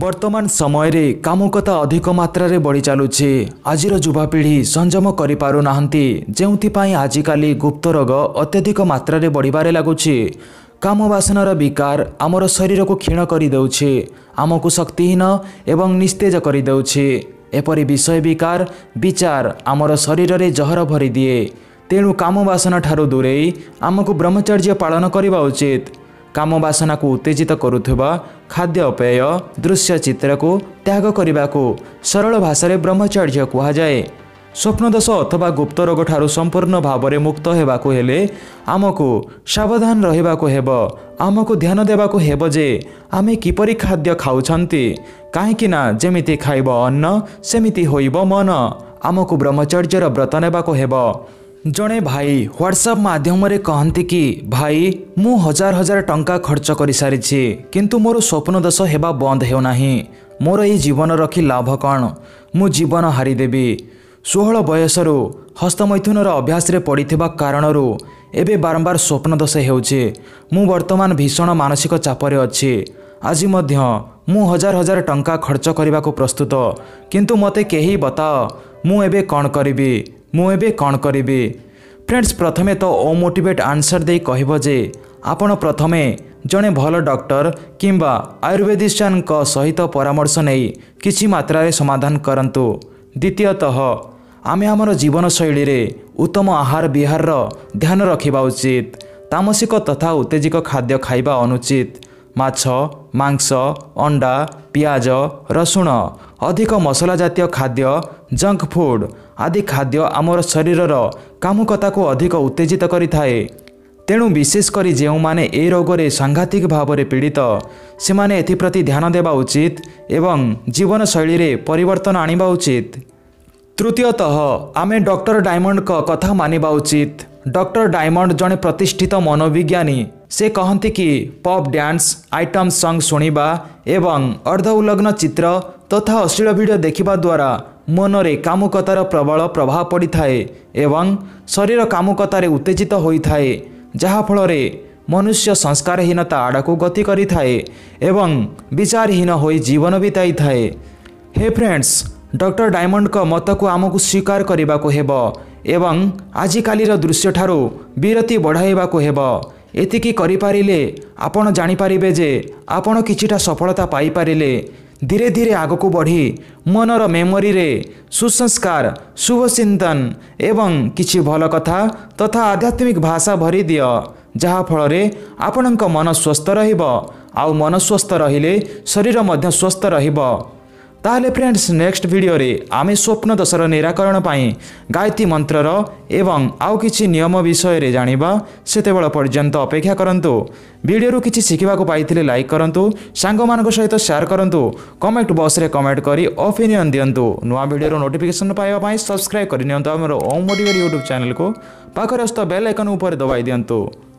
वर्तमान समय रे कामुकता अधिक मात्रा रे बढ़ी चलुछि। आजिर युवापीढ़ी संयम करि पारु नाहंती, जेउथिपाई आजिकाली गुप्त रोग अत्यधिक मात्रा रे बढ़िबारे लागुछि। काम वासनार विकार आमर शरीर को क्षीण करि देउछि, आमको शक्तिहीन एवं निस्तेज करि देउछि। एपरि विषय विकार विचार आमर शरीर रे जहर भरि दिए। तेणु काम वासना ठारू दूरे आमको ब्रह्मचर्य पालन करबा उचित। काम वासना को उत्तेजित करुवा खाद्य पेय दृश्य चित्र को त्याग करने को सरल भाषा रे ब्रह्मचर्य कहुए। स्वप्नदोष अथवा गुप्त रोग ठारू संपूर्ण भाव में मुक्त होगाकू हेले आमको सावधान रहिबाकू हेबो। आमको ध्यान देबाकू हेबो जे आमे किपरि खाद्य खाउछंती, काहेकि ना जेमिति खाइब अन्न सेमिति होइब मन। आमको ब्रह्मचर्यर व्रत नेबाकू हेबो। जड़े भाई व्हाट्सएप माध्यम रे कहती कि भाई मु हजार हजार टंका खर्च कर सारी किंतु मोर स्वप्नदोष हेबा बंद हो नाही। मोर ये जीवन रखी लाभ कौन, मु जीवन हारिदेवी। 16 बयसरू हस्तमैथुनर अभ्यास रे पड़िथिबा कारणरू एबे बारंबार स्वप्नदोष हेउछि। मु वर्तमान भीषण मानसिक चापरे अछि। आज मध्य मु हजार हजार टंका खर्च करने को प्रस्तुत, किंतु मते केही बताओ मु एबे कौन करिबी, मु एबे कौन करिबी। फ्रेंड्स, प्रथमे तो ओ मोटिवेट आंसर दे कहबो जे आपण प्रथमे जड़े भल डॉक्टर किंबा आयुर्वेदिशियन को सहित परामर्श नहीं किछि मात्रा रे समाधान करंतु। द्वितीयतः आमे हमर जीवन शैली रे उत्तम आहार विहार ध्यान रखिबा उचित। तामसिक तथा उत्तेजित खाद्य खाइबा अनुचित। माछ मांस अंडा पियाज रसुण अधिक मसला जातीय खाद्य जंक फूड आदि खाद्य आमर शरीरर कामुकता को अधिक उत्तेजित करिथाए। तेणु विशेषकर जो माने ए रोगरे सांघातिक भाव में पीड़ित से माने एथिप्रति ध्यान देवा उचित एवं जीवन शैली रे परिवर्तन आनिबा उचित। तृतीयतः आमे डॉक्टर डायमंड का कथा मानिबा उचित। डॉक्टर डायमंड जड़े प्रतिष्ठित मनोविज्ञानी। से कहती कि पॉप डांस आइटम सॉन्ग सुनिबा एवं अर्ध उलग्न चित्र तथा अश्लील वीडियो देखिबा द्वारा मन रे कामुकतार प्रबल प्रभाव पड़ी थाए एवं शरीर कामुकतार उत्तेजित होइथाए, जहा फल रे मनुष्य संस्कारहीनता आड़क गति करि थाए एवं विचारहीन होई जीवन बिताई थाए। हे फ्रेंड्स, डॉक्टर डायमंड का मत को आमको स्वीकार करने को हेबो एवं आजिकालीर दृश्य ठारू विरति बढ़ाइबा को हेबो। एतिकी करिपारिले आपण जानिपारिबे जे आपण किछिटा सफलता पाई पारिले धीरे धीरे आगको बढ़ी मनर मेमोरी रे सुसंस्कार शुभ चिंतन एवं किछि भल कथा तथा आध्यात्मिक भाषा भरी दियो, जहा फल रे आपणक मन स्वस्थ रहिबो। आउ मन स्वस्थ रहिले शरीर मध्य स्वस्थ रहिबो। ताहले फ्रेंड्स, नेक्स्ट वीडियो रे आमे स्वप्न दोषर निराकरण पाई गायत्री मंत्रर एवं आउ किछि नियम विषय रे जानिबा। सेतेबेल पर्यंत अपेक्षा करंतु। वीडियो रु किछि शिखिबा को पाइथिले लाइक करंतु, सांग मानक सहित शेयर करंतु, कमेंट बॉक्स रे कमेंट करी ओपिनियन दियंतु। नुआ वीडियो रो नोटिफिकेशन पाइबा पाई सब्सक्राइब करि नियंतु हमर ओम मोटिवेट यूट्यूब चैनल को। पाखरे बेल आइकन ऊपर दबाई दियंतु।